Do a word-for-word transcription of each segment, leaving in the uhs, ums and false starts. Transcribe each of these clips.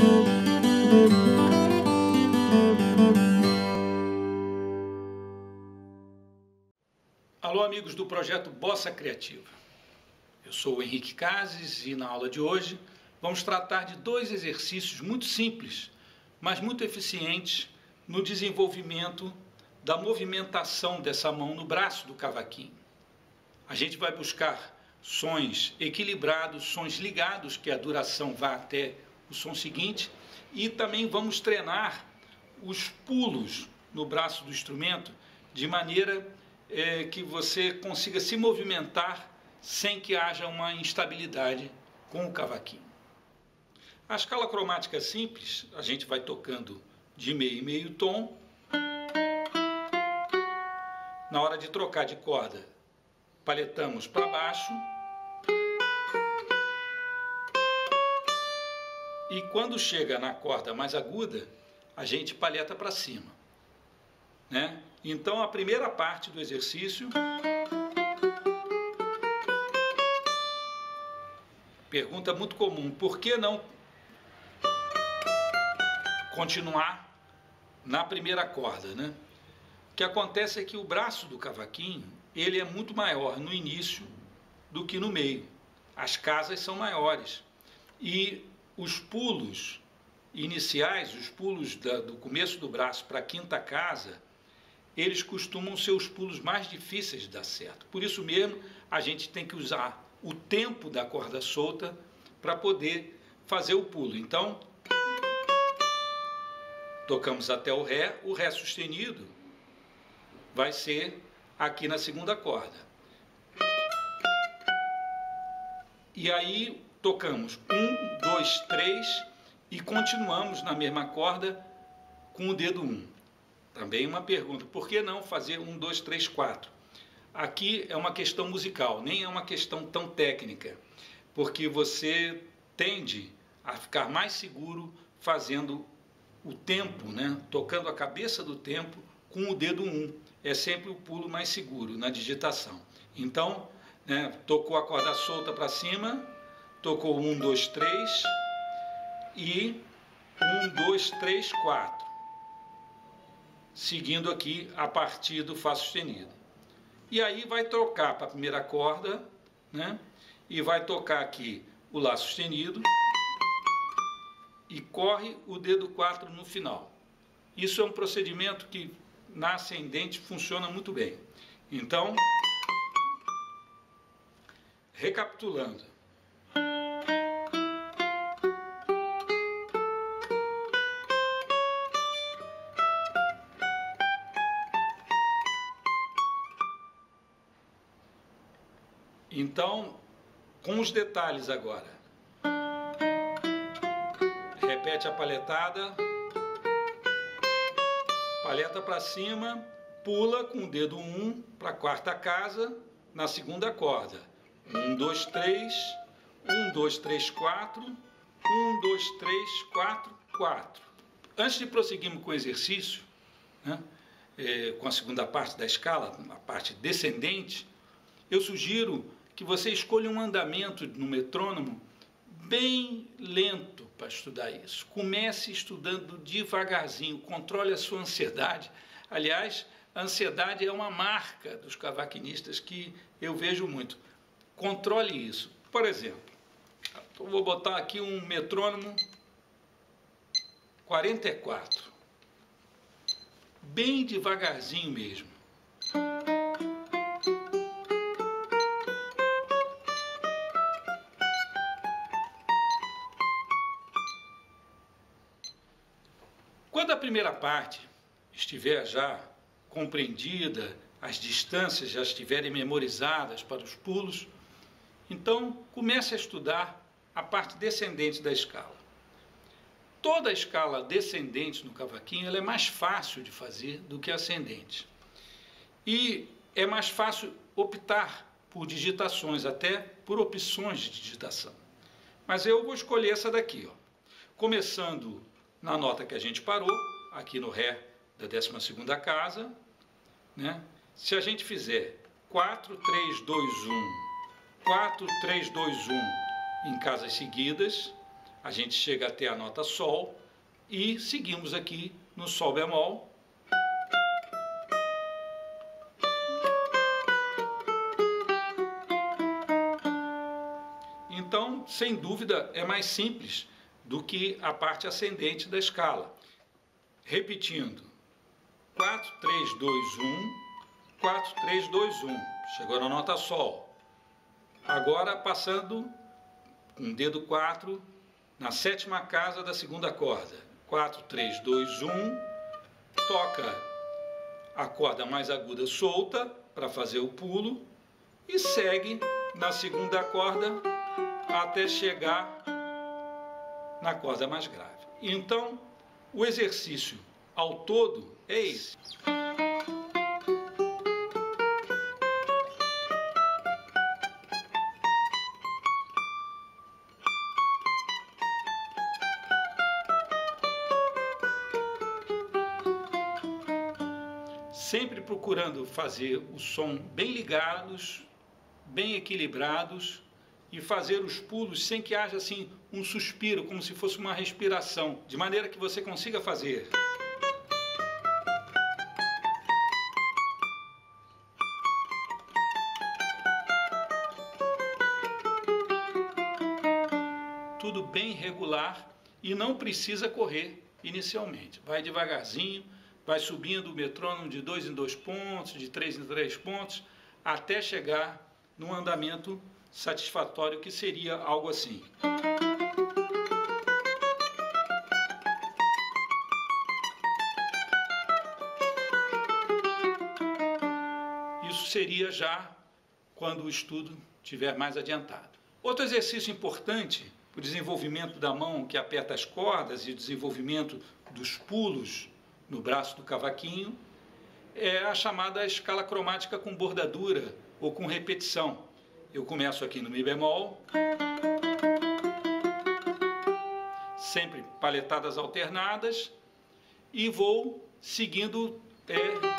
Alô, amigos do projeto Bossa Criativa. Eu sou o Henrique Cases e na aula de hoje vamos tratar de dois exercícios muito simples, mas muito eficientes no desenvolvimento da movimentação dessa mão no braço do cavaquinho. A gente vai buscar sons equilibrados, sons ligados, que a duração vá até o som seguinte, e também vamos treinar os pulos no braço do instrumento de maneira é, que você consiga se movimentar sem que haja uma instabilidade com o cavaquinho. A escala cromática simples, a gente vai tocando de meio em meio tom. Na hora de trocar de corda, paletamos para baixo. E quando chega na corda mais aguda, a gente paleta para cima, né? Então a primeira parte do exercício, pergunta muito comum, por que não continuar na primeira corda, né? O que acontece é que o braço do cavaquinho, ele é muito maior no início do que no meio. As casas são maiores e os pulos iniciais, os pulos da, do começo do braço para a quinta casa, eles costumam ser os pulos mais difíceis de dar certo. Por isso mesmo, a gente tem que usar o tempo da corda solta para poder fazer o pulo. Então, tocamos até o Ré, o Ré sustenido vai ser aqui na segunda corda. E aí tocamos um, dois, três e continuamos na mesma corda com o dedo um. Também uma pergunta, por que não fazer um, dois, três, quatro? Aqui é uma questão musical, nem é uma questão tão técnica, porque você tende a ficar mais seguro fazendo o tempo, né? Tocando a cabeça do tempo com o dedo um. É sempre o pulo mais seguro na digitação. Então, né, tocou a corda solta para cima, tocou um, dois, três e um, dois, três, quatro. Seguindo aqui a partir do Fá sustenido. E aí vai trocar para a primeira corda, né? E vai tocar aqui o Lá sustenido e corre o dedo quatro no final. Isso é um procedimento que na ascendente funciona muito bem. Então, recapitulando. Então, com os detalhes agora. Repete a paletada. Paleta para cima, pula com o dedo um para a quarta casa, na segunda corda. um, dois, três, um, dois, três, quatro, um, dois, três, quatro, quatro. Antes de prosseguirmos com o exercício, né, é, com a segunda parte da escala, a parte descendente, eu sugiro que você escolha um andamento no metrônomo bem lento para estudar isso. Comece estudando devagarzinho, controle a sua ansiedade. Aliás, a ansiedade é uma marca dos cavaquinistas que eu vejo muito. Controle isso. Por exemplo, eu vou botar aqui um metrônomo quarenta e quatro. Bem devagarzinho mesmo. Quando a primeira parte estiver já compreendida, as distâncias já estiverem memorizadas para os pulos, então comece a estudar a parte descendente da escala. Toda a escala descendente no cavaquinho ela é mais fácil de fazer do que ascendente. E é mais fácil optar por digitações, até por opções de digitação. Mas eu vou escolher essa daqui, ó. Começando na nota que a gente parou, aqui no Ré da décima segunda casa, né? Se a gente fizer quatro, três, dois, um, quatro, três, dois, um em casas seguidas, a gente chega até a nota Sol e seguimos aqui no Sol bemol. Então, sem dúvida, é mais simples do que a parte ascendente da escala. Repetindo, quatro, três, dois, um, quatro, três, dois, um. Chegou na nota Sol. Agora passando com o dedo quatro na sétima casa da segunda corda. quatro, três, dois, um. Toca a corda mais aguda solta para fazer o pulo e segue na segunda corda até chegar na corda mais grave. Então, o exercício ao todo é esse. Sempre procurando fazer o som bem ligados, bem equilibrados e fazer os pulos sem que haja assim um suspiro, como se fosse uma respiração, de maneira que você consiga fazer. Tudo bem regular e não precisa correr inicialmente. Vai devagarzinho, vai subindo o metrônomo de dois em dois pontos, de três em três pontos, até chegar num andamento satisfatório, que seria algo assim. Isso seria já quando o estudo estiver mais adiantado. Outro exercício importante para o desenvolvimento da mão que aperta as cordas e o desenvolvimento dos pulos no braço do cavaquinho é a chamada escala cromática com bordadura ou com repetição. Eu começo aqui no Mi bemol, sempre paletadas alternadas, e vou seguindo é,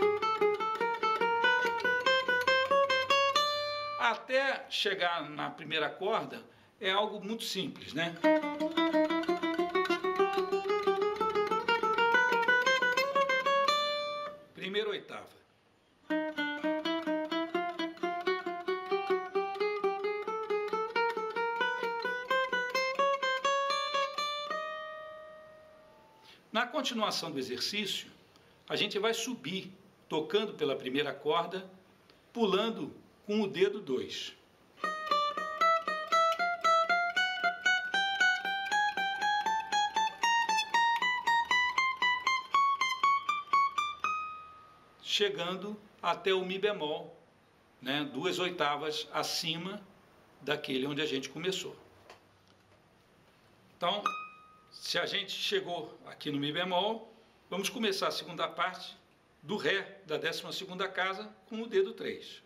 até chegar na primeira corda. É algo muito simples, né? Primeira oitava. Na continuação do exercício, a gente vai subir, tocando pela primeira corda, pulando com o dedo dois. Chegando até o Mi bemol, né, duas oitavas acima daquele onde a gente começou. Então, se a gente chegou aqui no Mi bemol, vamos começar a segunda parte do Ré da décima segunda casa com o dedo três.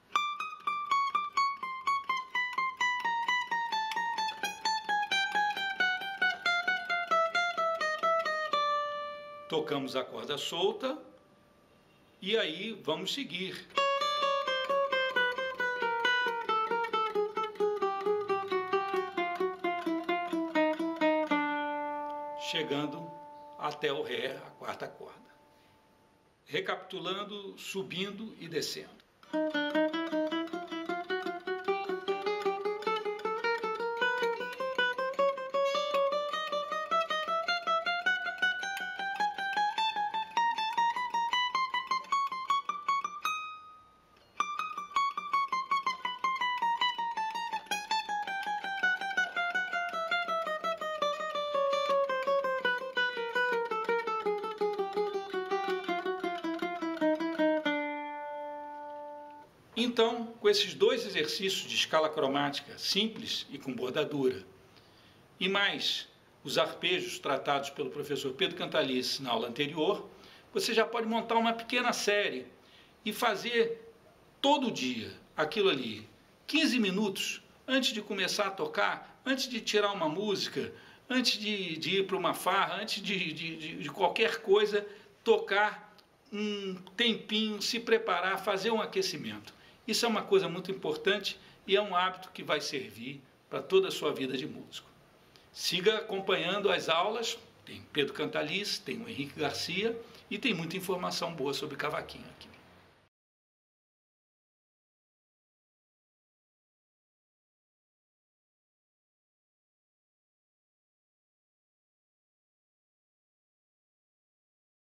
Tocamos a corda solta. E aí vamos seguir. Chegando até o Ré, a quarta corda. Recapitulando, subindo e descendo. Então, com esses dois exercícios de escala cromática simples e com bordadura, e mais os arpejos tratados pelo professor Pedro Cantalice na aula anterior, você já pode montar uma pequena série e fazer todo dia aquilo ali, quinze minutos antes de começar a tocar, antes de tirar uma música, antes de, de ir para uma farra, antes de, de, de qualquer coisa, tocar um tempinho, se preparar, fazer um aquecimento. Isso é uma coisa muito importante e é um hábito que vai servir para toda a sua vida de músico. Siga acompanhando as aulas, tem Pedro Cantalice, tem o Henrique Garcia e tem muita informação boa sobre cavaquinho aqui.